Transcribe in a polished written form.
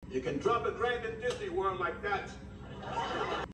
You can drop a grand in Disney World like that.